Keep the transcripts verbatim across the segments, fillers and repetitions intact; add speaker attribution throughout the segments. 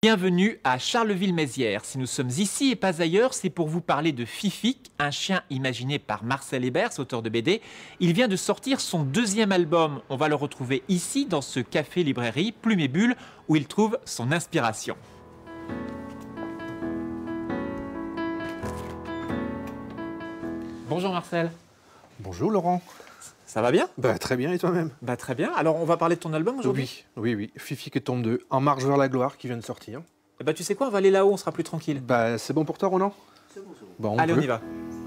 Speaker 1: Bienvenue à Charleville-Mézières. Si nous sommes ici et pas ailleurs, c'est pour vous parler de Fifique, un chien imaginé par Marcel Hébers, auteur de B D. Il vient de sortir son deuxième album. On va le retrouver ici, dans ce café-librairie Plume et Bulle, où il trouve son inspiration. Bonjour Marcel.
Speaker 2: Bonjour Laurent.
Speaker 1: Ça va bien?
Speaker 2: Bah, très bien, et toi-même?
Speaker 1: Bah, très bien. Alors, on va parler de ton album aujourd'hui?
Speaker 2: Oui, oui, oui. Fifique et tome deux, En marche vers la gloire, qui vient de sortir.
Speaker 1: Eh bah, tu sais quoi, on va aller là-haut, on sera plus tranquille.
Speaker 2: Bah, c'est bon pour toi, Ronan?
Speaker 3: C'est bon, c'est
Speaker 2: Bon,
Speaker 3: bon.
Speaker 2: on
Speaker 1: Allez,
Speaker 2: peut.
Speaker 1: on y va.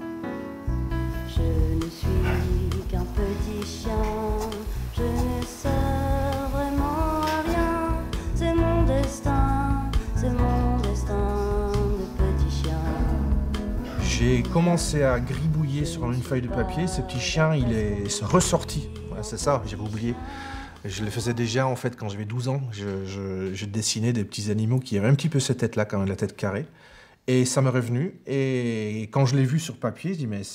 Speaker 4: Je ne suis qu'un petit chien, je ne sers vraiment à rien. C'est mon destin, c'est mon destin de petit chien.
Speaker 5: J'ai commencé à gribouiller sur une feuille de papier. Ce petit chien, il est ressorti. Voilà, c'est ça, j'avais oublié. Je le faisais déjà en fait quand j'avais douze ans. Je, je, je dessinais des petits animaux qui avaient un petit peu cette tête-là, quand même, la tête carrée. Et ça m'est revenu. Et quand je l'ai vu sur papier, je dis mais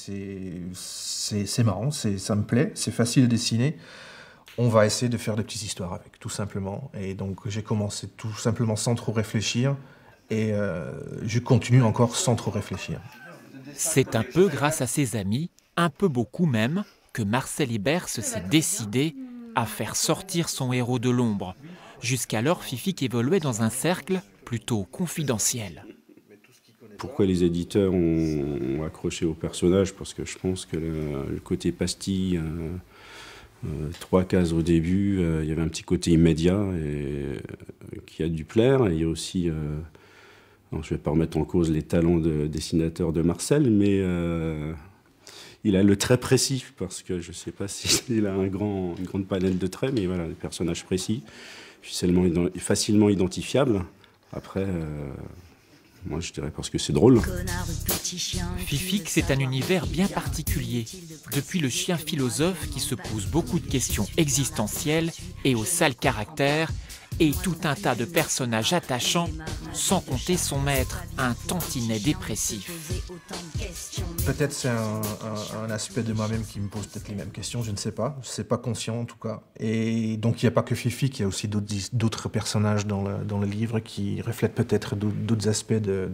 Speaker 5: c'est marrant, ça me plaît, c'est facile à dessiner. On va essayer de faire des petites histoires avec, tout simplement. Et donc j'ai commencé tout simplement sans trop réfléchir. Et euh, je continue encore sans trop réfléchir.
Speaker 1: C'est un peu grâce à ses amis, un peu beaucoup même, que Marcel Hébers s'est décidé à faire sortir son héros de l'ombre. Jusqu'alors, Fifique évoluait dans un cercle plutôt confidentiel.
Speaker 3: Pourquoi les éditeurs ont, ont accroché au personnage? Parce que je pense que le, le côté pastille, euh, euh, trois cases au début, euh, il y avait un petit côté immédiat et, euh, qui a dû plaire. Et il y a aussi... Euh, Alors, je ne vais pas remettre en cause les talents de dessinateur de Marcel, mais euh, il a le trait précis, parce que je ne sais pas s'il a un grand, une grande palette de traits, mais voilà, des personnages précis, facilement, facilement identifiables. Après, euh, moi je dirais parce que c'est drôle.
Speaker 1: Fifique, c'est un univers bien particulier. Depuis le chien philosophe qui se pose beaucoup de questions existentielles et au sale caractère, et tout un tas de personnages attachants, sans compter son maître, un tantinet dépressif.
Speaker 5: Peut-être c'est un, un, un aspect de moi-même qui me pose peut-être les mêmes questions, je ne sais pas. Je ne sais pas conscient en tout cas. Et donc il n'y a pas que Fifique, il y a aussi d'autres personnages dans le, dans le livre qui reflètent peut-être d'autres aspects de,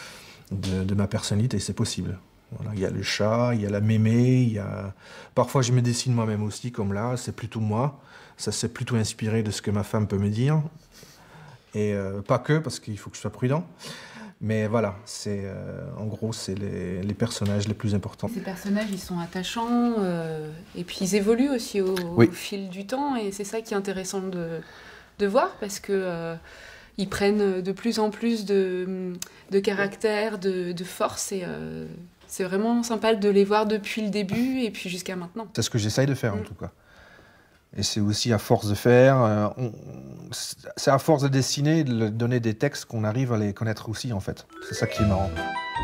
Speaker 5: de, de ma personnalité, c'est possible. Voilà, il y a le chat, il y a la mémé, il y a... Parfois je me dessine moi-même aussi, comme là, c'est plutôt moi. Ça s'est plutôt inspiré de ce que ma femme peut me dire. Et euh, pas que, parce qu'il faut que je sois prudent. Mais voilà, c'est euh, en gros, c'est les, les personnages les plus importants.
Speaker 6: Ces personnages, ils sont attachants, euh, et puis ils évoluent aussi au,
Speaker 5: oui.
Speaker 6: au fil du temps. Et c'est ça qui est intéressant de, de voir, parce que euh, ils prennent de plus en plus de, de caractère, de, de force. Et euh, c'est vraiment sympa de les voir depuis le début et puis jusqu'à maintenant.
Speaker 5: C'est ce que j'essaye de faire, mmh. en tout cas. Et c'est aussi à force de faire, euh, c'est à force de dessiner, de donner des textes qu'on arrive à les connaître aussi, en fait. C'est ça qui est marrant.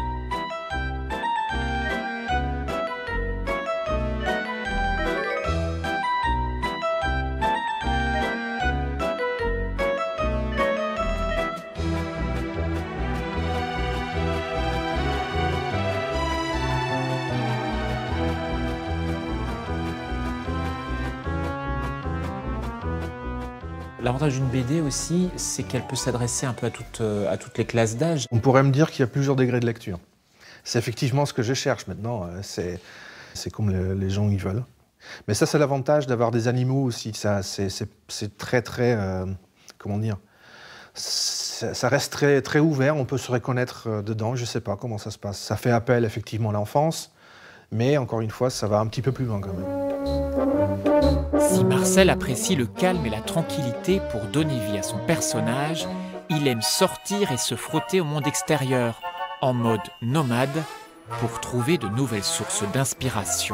Speaker 1: L'avantage d'une B D aussi, c'est qu'elle peut s'adresser un peu à, toute, à toutes les classes d'âge.
Speaker 5: On pourrait me dire qu'il y a plusieurs degrés de lecture. C'est effectivement ce que je cherche maintenant. C'est comme le, les gens y veulent. Mais ça, c'est l'avantage d'avoir des animaux aussi. C'est très, très... Euh, comment dire? Ça reste très, très ouvert. On peut se reconnaître dedans. Je ne sais pas comment ça se passe. Ça fait appel effectivement à l'enfance. Mais encore une fois, ça va un petit peu plus loin quand même.
Speaker 1: Si Marcel apprécie le calme et la tranquillité pour donner vie à son personnage, il aime sortir et se frotter au monde extérieur, en mode nomade, pour trouver de nouvelles sources d'inspiration.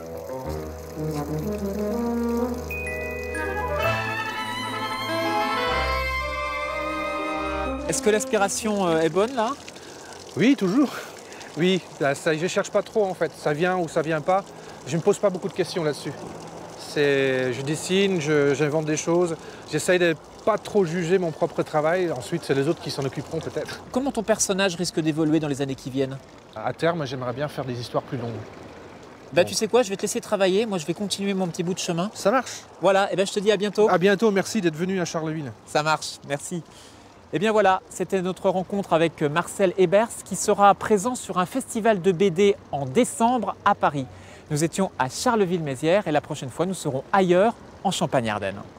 Speaker 1: Est-ce que l'aspiration est bonne là?
Speaker 2: Oui, toujours. Oui, là, ça, je ne cherche pas trop en fait. Ça vient ou ça vient pas. Je ne me pose pas beaucoup de questions là-dessus. Je dessine, j'invente des choses. J'essaye de ne pas trop juger mon propre travail. Ensuite, c'est les autres qui s'en occuperont peut-être.
Speaker 1: Comment ton personnage risque d'évoluer dans les années qui viennent?
Speaker 2: À terme, j'aimerais bien faire des histoires plus longues.
Speaker 1: Bah tu sais quoi, je vais te laisser travailler. Moi, je vais continuer mon petit bout de chemin.
Speaker 2: Ça marche.
Speaker 1: Voilà, et ben je te dis à bientôt.
Speaker 2: À bientôt, merci d'être venu à Charleville.
Speaker 1: Ça marche, merci. Et bien voilà, c'était notre rencontre avec Marcel Ebers qui sera présent sur un festival de B D en décembre à Paris. Nous étions à Charleville-Mézières et la prochaine fois nous serons ailleurs en Champagne-Ardenne.